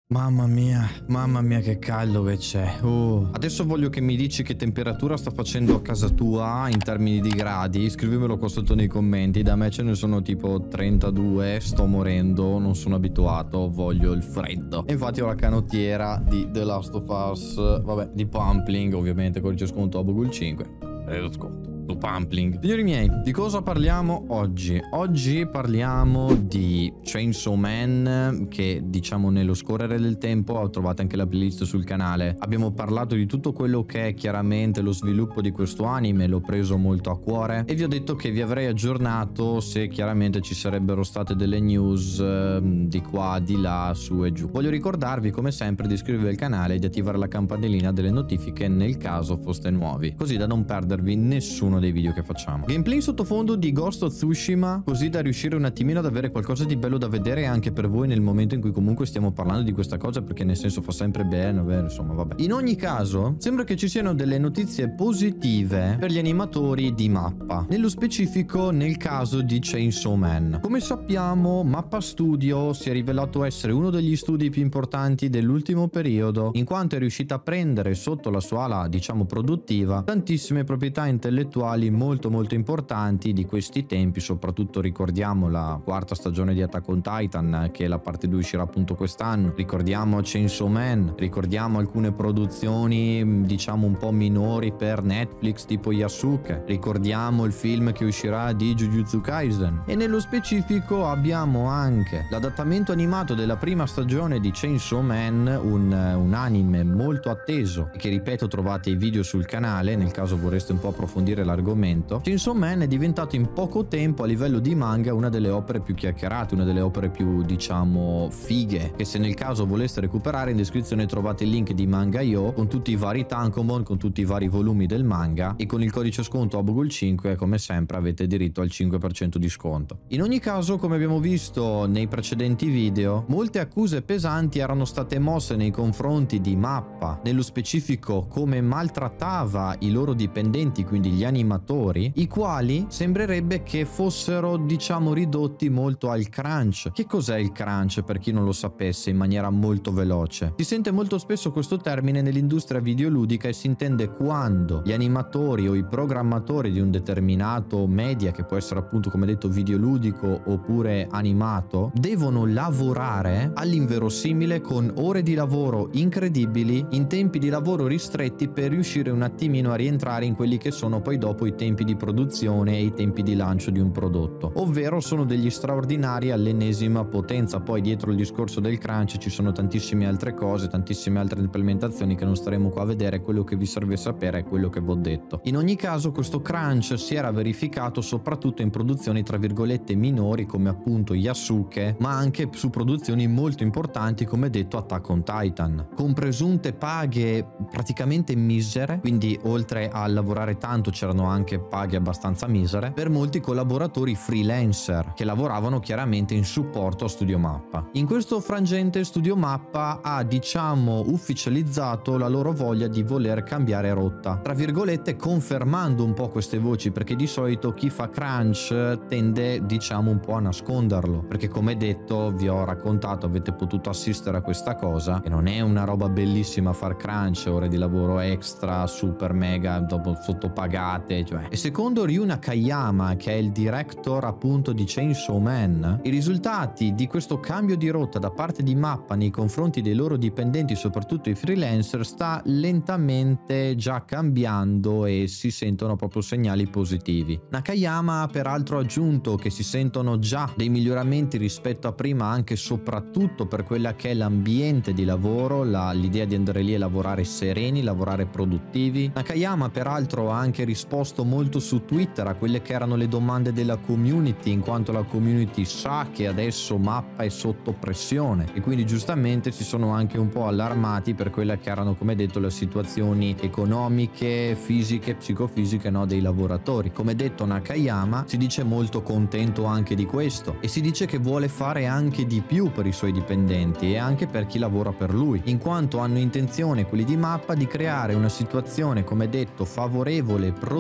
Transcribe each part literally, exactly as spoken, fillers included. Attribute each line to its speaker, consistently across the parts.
Speaker 1: Mamma mia, mamma mia che caldo che c'è. Uh. Adesso voglio che mi dici che temperatura sta facendo a casa tua in termini di gradi. Scrivimelo qua sotto nei commenti. Da me ce ne sono tipo trentadue, sto morendo, non sono abituato, voglio il freddo. E infatti ho la canottiera di The Last of Us, vabbè, di Pumpling, ovviamente, codice sconto Abogul cinque. E lo sconto. Su Pumpling. Signori miei, di cosa parliamo oggi? Oggi parliamo di Chainsaw Man, che diciamo nello scorrere del tempo trovate anche la playlist sul canale. Abbiamo parlato di tutto quello che è chiaramente lo sviluppo di questo anime, l'ho preso molto a cuore e vi ho detto che vi avrei aggiornato se chiaramente ci sarebbero state delle news eh, di qua, di là, su e giù. Voglio ricordarvi come sempre di iscrivervi al canale e di attivare la campanellina delle notifiche nel caso foste nuovi, così da non perdervi nessuno dei video che facciamo. Gameplay in sottofondo di Ghost of Tsushima, così da riuscire un attimino ad avere qualcosa di bello da vedere anche per voi nel momento in cui comunque stiamo parlando di questa cosa, perché nel senso fa sempre bene, vero? Insomma, vabbè. In ogni caso, sembra che ci siano delle notizie positive per gli animatori di Mappa, nello specifico nel caso di Chainsaw Man. Come sappiamo, Mappa Studio si è rivelato essere uno degli studi più importanti dell'ultimo periodo, in quanto è riuscita a prendere sotto la sua ala, diciamo, produttiva, tantissime proprietà intellettuali molto molto importanti di questi tempi. Soprattutto ricordiamo la quarta stagione di Attack on Titan, che la parte due uscirà appunto quest'anno, ricordiamo Chainsaw Man, ricordiamo alcune produzioni diciamo un po' minori per Netflix tipo Yasuke, ricordiamo il film che uscirà di Jujutsu Kaisen e nello specifico abbiamo anche l'adattamento animato della prima stagione di Chainsaw Man, un, un anime molto atteso che, ripeto, trovate i video sul canale nel caso vorreste un po' approfondire l'argomento. Chainsaw Man è diventato in poco tempo a livello di manga una delle opere più chiacchierate, una delle opere più diciamo fighe, che se nel caso voleste recuperare in descrizione trovate il link di Manga.io con tutti i vari tankobon, con tutti i vari volumi del manga, e con il codice sconto Abogul cinque come sempre avete diritto al cinque per cento di sconto. In ogni caso, come abbiamo visto nei precedenti video, molte accuse pesanti erano state mosse nei confronti di Mappa, nello specifico come maltrattava i loro dipendenti, quindi gli animatori, i quali sembrerebbe che fossero diciamo ridotti molto al crunch. Che cos'è il crunch, per chi non lo sapesse, in maniera molto veloce? Si sente molto spesso questo termine nell'industria videoludica e si intende quando gli animatori o i programmatori di un determinato media, che può essere appunto come detto videoludico oppure animato, devono lavorare all'inverosimile con ore di lavoro incredibili in tempi di lavoro ristretti per riuscire un attimino a rientrare in quelli che sono poi dopo i tempi di produzione e i tempi di lancio di un prodotto, ovvero sono degli straordinari all'ennesima potenza. Poi dietro il discorso del crunch ci sono tantissime altre cose, tantissime altre implementazioni che non staremo qua a vedere. Quello che vi serve sapere è quello che vi ho detto. In ogni caso questo crunch si era verificato soprattutto in produzioni tra virgolette minori come appunto Yasuke, ma anche su produzioni molto importanti come detto Attack on Titan, con presunte paghe praticamente misere, quindi oltre a lavorare tanto c'erano anche paghe abbastanza misere per molti collaboratori freelancer che lavoravano chiaramente in supporto a Studio Mappa. In questo frangente Studio Mappa ha diciamo ufficializzato la loro voglia di voler cambiare rotta, tra virgolette confermando un po' queste voci, perché di solito chi fa crunch tende diciamo un po' a nasconderlo, perché come detto vi ho raccontato, avete potuto assistere a questa cosa, e non è una roba bellissima far crunch, ore di lavoro extra super mega dopo sottopagate, cioè. E secondo Ryu Nakayama, che è il director appunto di Chainsaw Man, i risultati di questo cambio di rotta da parte di Mappa nei confronti dei loro dipendenti, soprattutto i freelancer, sta lentamente già cambiando e si sentono proprio segnali positivi. Nakayama ha peraltro aggiunto che si sentono già dei miglioramenti rispetto a prima, anche e soprattutto per quella che è l'ambiente di lavoro, l'idea di andare lì e lavorare sereni, lavorare produttivi. Nakayama peraltro ha anche risposto molto su Twitter a quelle che erano le domande della community, in quanto la community sa che adesso Mappa è sotto pressione e quindi giustamente si sono anche un po' allarmati per quelle che erano, come detto, le situazioni economiche, fisiche, psicofisiche, no, dei lavoratori. Come detto, Nakayama si dice molto contento anche di questo e si dice che vuole fare anche di più per i suoi dipendenti e anche per chi lavora per lui, in quanto hanno intenzione quelli di Mappa di creare una situazione, come detto, favorevole, produttiva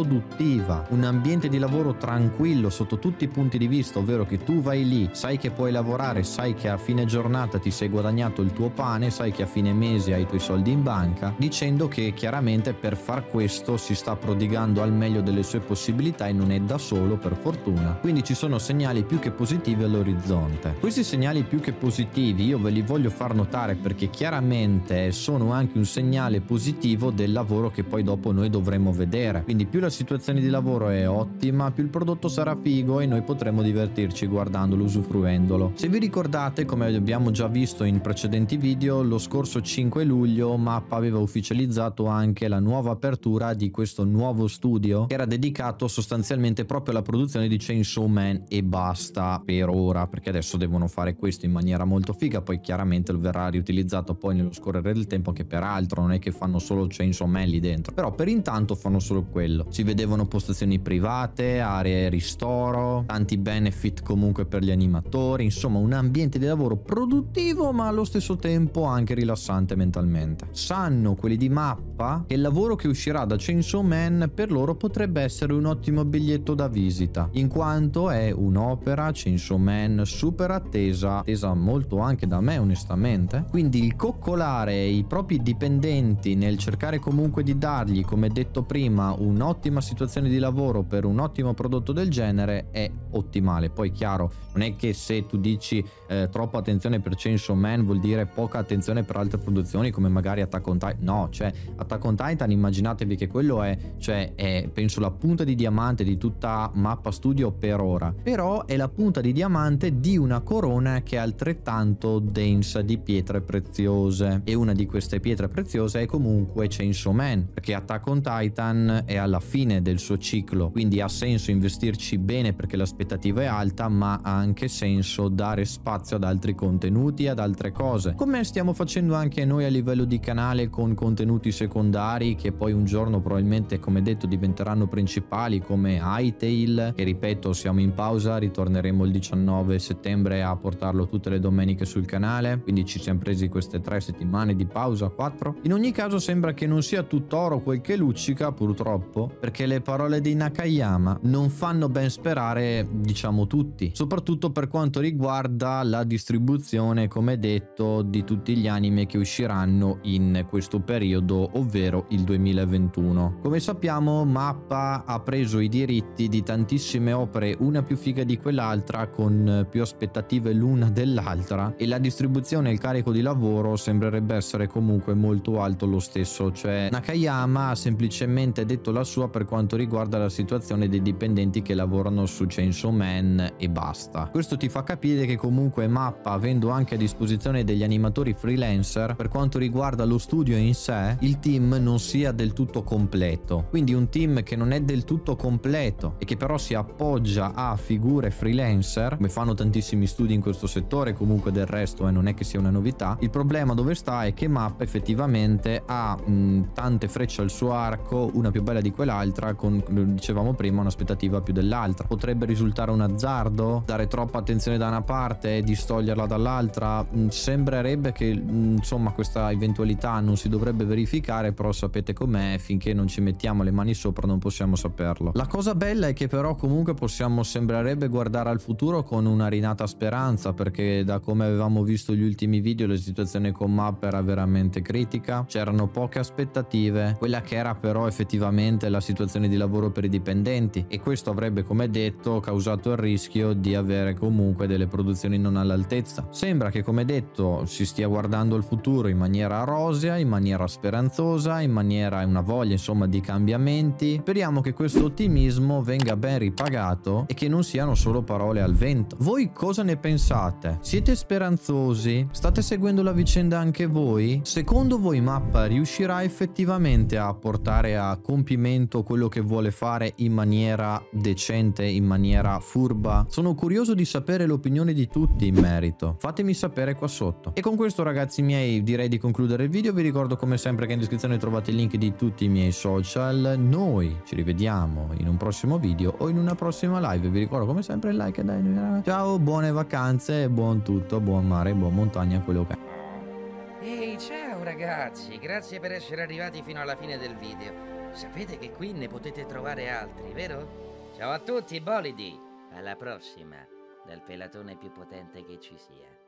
Speaker 1: produttiva, un ambiente di lavoro tranquillo sotto tutti i punti di vista, ovvero che tu vai lì, sai che puoi lavorare, sai che a fine giornata ti sei guadagnato il tuo pane, sai che a fine mese hai i tuoi soldi in banca, dicendo che chiaramente per far questo si sta prodigando al meglio delle sue possibilità e non è da solo, per fortuna. Quindi ci sono segnali più che positivi all'orizzonte. Questi segnali più che positivi io ve li voglio far notare perché chiaramente sono anche un segnale positivo del lavoro che poi dopo noi dovremo vedere. Quindi più la situazione di lavoro è ottima, più il prodotto sarà figo e noi potremo divertirci guardandolo, usufruendolo. Se vi ricordate, come abbiamo già visto in precedenti video, lo scorso cinque luglio Mappa aveva ufficializzato anche la nuova apertura di questo nuovo studio che era dedicato sostanzialmente proprio alla produzione di Chainsaw Man e basta per ora, perché adesso devono fare questo in maniera molto figa, poi chiaramente lo verrà riutilizzato poi nello scorrere del tempo anche per altro, non è che fanno solo Chainsaw Man lì dentro, però per intanto fanno solo quello. Si vedevano postazioni private, aree ristoro, tanti benefit comunque per gli animatori, insomma un ambiente di lavoro produttivo ma allo stesso tempo anche rilassante mentalmente. Sanno quelli di Mappa che il lavoro che uscirà da Chainsaw Man per loro potrebbe essere un ottimo biglietto da visita, in quanto è un'opera Chainsaw Man super attesa, attesa molto anche da me onestamente, quindi il coccolare i propri dipendenti nel cercare comunque di dargli, come detto prima, un'ottima situazione di lavoro per un ottimo prodotto del genere è ottimale. Poi chiaro, non è che se tu dici eh, troppa attenzione per Chainsaw Man vuol dire poca attenzione per altre produzioni come magari Attack on Titan. No, cioè Attack on Titan immaginatevi che quello è, cioè è penso la punta di diamante di tutta Mappa Studio per ora, però è la punta di diamante di una corona che è altrettanto densa di pietre preziose, e una di queste pietre preziose è comunque Chainsaw Man, perché Attack on Titan è alla fine del suo ciclo, quindi ha senso investirci bene perché l'aspettativa è alta, ma ha anche senso dare spazio ad altri contenuti, ad altre cose, come stiamo facendo anche noi a livello di canale con contenuti secondari che poi un giorno probabilmente, come detto, diventeranno principali, come Hytale, che ripeto siamo in pausa, ritorneremo il diciannove settembre a portarlo tutte le domeniche sul canale, quindi ci siamo presi queste tre settimane di pausa, quattro. In ogni caso sembra che non sia tutt'oro quel che luccica, purtroppo, perché le parole di Nakayama non fanno ben sperare, diciamo tutti, soprattutto per quanto riguarda la distribuzione, come detto, di tutti gli anime che usciranno in questo periodo, ovvero il duemilaventuno. Come sappiamo Mappa ha preso i diritti di tantissime opere, una più figa di quell'altra, con più aspettative l'una dell'altra, e la distribuzione e il carico di lavoro sembrerebbe essere comunque molto alto lo stesso. Cioè Nakayama ha semplicemente detto la sua per quanto riguarda la situazione dei dipendenti che lavorano su Chainsaw Man e basta. Questo ti fa capire che comunque Mappa, avendo anche a disposizione degli animatori freelancer, per quanto riguarda lo studio in sé, il team non sia del tutto completo. Quindi un team che non è del tutto completo e che però si appoggia a figure freelancer, come fanno tantissimi studi in questo settore, comunque del resto eh, non è che sia una novità. Il problema dove sta è che Mappa effettivamente ha mh, tante frecce al suo arco, una più bella di quell'altra, con, come dicevamo prima, un'aspettativa più dell'altra. Potrebbe risultare un azzardo dare troppa attenzione da una parte e distoglierla dall'altra. Mh, sembrerebbe che mh, insomma questa eventualità non si dovrebbe verificare, però sapete com'è, finché non ci mettiamo le mani sopra non possiamo saperlo. La cosa bella è che però comunque possiamo, sembrerebbe, guardare al futuro con una rinata speranza, perché da come avevamo visto gli ultimi video la situazione con Mappa era veramente critica, c'erano poche aspettative, quella che era però effettivamente la situazione di lavoro per i dipendenti, e questo avrebbe, come detto, causato il rischio di avere comunque delle produzioni non all'altezza. Sembra che, come detto, si stia guardando al futuro in maniera rosea, in maniera speranzosa, in maniera una voglia insomma di cambiamenti. Speriamo che questo ottimismo venga ben ripagato e che non siano solo parole al vento. Voi cosa ne pensate? Siete speranzosi? State seguendo la vicenda anche voi? Secondo voi Mappa riuscirà effettivamente a portare a compimento quello che vuole fare in maniera decente, in maniera furba? Sono curioso di sapere l'opinione di tutti in merito. Fatemi sapere qua sotto. E con questo, ragazzi miei, direi di concludere il video. Vi ricordo come sempre che in descrizione trovate il link di tutti i miei social. Noi ci rivediamo in un prossimo video o in una prossima live. Vi ricordo come sempre il like e dai. Ciao, buone vacanze, buon tutto, buon mare, buon montagna, quello che è.
Speaker 2: Ehi, ciao ragazzi, grazie per essere arrivati fino alla fine del video. sapete che qui ne potete trovare altri, vero? Ciao a tutti, bolidi! Alla prossima, dal pelatone più potente che ci sia.